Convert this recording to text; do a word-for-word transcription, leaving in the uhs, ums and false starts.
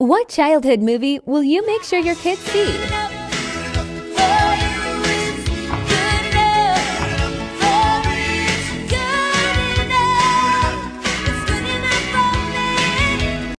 What childhood movie will you make sure your kids see?